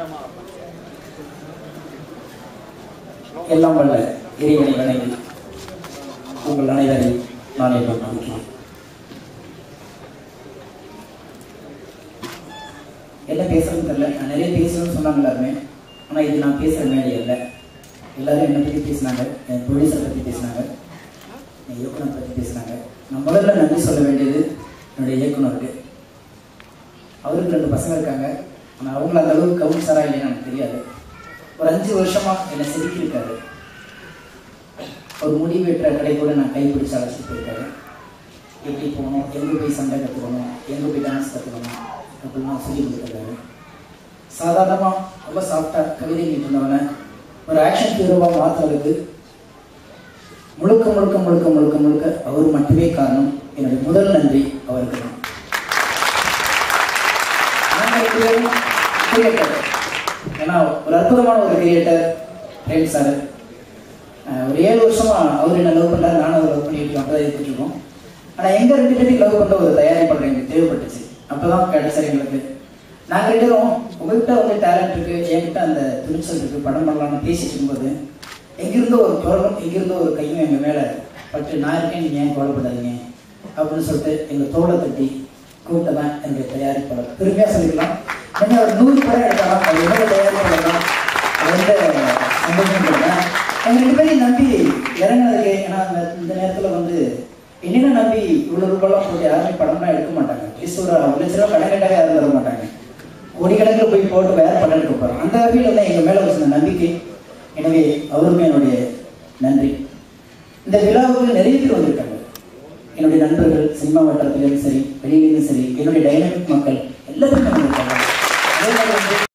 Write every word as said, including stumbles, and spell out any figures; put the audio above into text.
எல்லாம் வல்ல இறைவனை வணங்கி உங்கள் அனைவரையும் நான் எதிர்பார்க்கிறேன். என்ன பேசுறதுன்னு தெரியல. நான் நிறைய பேசணும்னு சொன்னாங்க எல்லாருமே. ஆனால் இது நான் பேசுகிற மேடை இல்லை. எல்லாரும் என்னை பற்றி பேசினாங்க, என் ப்ரொடியூசரை பற்றி பேசினாங்க, என் இயக்குனர் பற்றி பேசினாங்க. நான் முதல்ல நன்றி சொல்ல வேண்டியது என்னுடைய இயக்குனருக்கு. அவருக்கு ரெண்டு பசங்க இருக்காங்க. ஆனால் அவங்கள அந்த அளவுக்கு கவுன்சரா இல்லைன்னு எனக்கு தெரியாது. ஒரு அஞ்சு வருஷமா என்னை செதுக்கியிருக்காரு. ஒரு முடிவெற்ற கடை கூட நான் கைப்பிடிச்சு அழைச்சிட்டு போயிருக்காரு. எப்படி போகணும், எங்கே போய் சண்டை கற்றுக்கணும், எங்கே போய் டான்ஸ் கற்றுக்கணும் அப்படின்லாம் சொல்லி கொடுத்துருக்காரு. சாதாரணமாக ரொம்ப சாஃப்டாக கவிதை இருந்தவனை ஒரு ஆக்ஷன் ஹீரோவாக மாற்றுறதுக்கு முழுக்க முழுக்க முழுக்க முழுக்க முழுக்க அவர் மட்டுமே காரணம். என்னுடைய முதல் நன்றி அவருக்கு தான். கிரியேட்டர், ஏன்னா ஒரு அற்புதமான ஒரு கிரியேட்டர் பிரேம் சார். ஒரு ஏழு வருஷமா அவர் என்ன லவ் பண்ணுறாரு, நானும் அவர் லவ் பண்ணிட்டு அப்போ தான் இருக்கோம். ஆனால் எங்கள் ரெண்டு பேருக்கு லவ் பண்ணுற ஒரு தயாரிப்பாளர் எங்களுக்கு தேவைப்பட்டுச்சு. அப்போ தான் கிடைச்சார் எங்களுக்கு. நாங்கள் ரெண்டு பேரும் உங்கள்கிட்ட வந்து டேலண்ட் இருக்குது, என்கிட்ட அந்த துணிச்சல் இருக்குது, படம் பண்ணலாம்னு பேசிட்டு இருக்கும்போது எங்கிருந்தோ ஒரு குரலும் எங்கிருந்தோ ஒரு கையும் எங்கள் மேலே பட்டு நான் இருக்கேன், நீங்கள் ஏன் கவலைப்படாதீங்க அப்படின்னு சொல்லிட்டு எங்கள் தோலை தட்டி கூப்பிட்டதான் என்னுடைய தயாரிப்பாளர். பெருமையாக சொல்லிக்கலாம். என்ன ஒரு நூறு படம் எடுக்கலாம், அது என்னோட தயாரிப்பாளர் தான். அது வந்து சந்தோஷம் கொடுத்தேன். எங்கள் ரெண்டு பேரையும் நம்பி இறங்கினதுக்கு. ஏன்னா அந்த இந்த நேரத்தில் வந்து என்னென்ன நம்பி இவ்வளோ ரூபாய்லாம் போட்டு யாருமே படம்லாம் எடுக்க மாட்டாங்க. அட்லீஸ்ட் ஒரு ஒரு லட்ச ரூபா கடன் கட்டாக யாரும் தர மாட்டாங்க. கோடிக்கணக்கில் போய் போட்டு வேறு படம் எடுக்க போகிறோம். அந்த வகையில் வந்து எங்கள் மேலே வச்சிருந்த நம்பிக்கை. எனவே அவருமே என்னுடைய நன்றி. இந்த விழாவுக்கு நிறைய பேர் வந்திருக்காங்க. என்னுடைய நண்பர்கள் சினிமா வட்டாரத்திலும் சரி, வெளியிலேயும் சரி, என்னுடைய டைனமிக் மக்கள் எல்லாத்துக்கும் வந்திருக்காங்க. அதே மாதிரி வந்து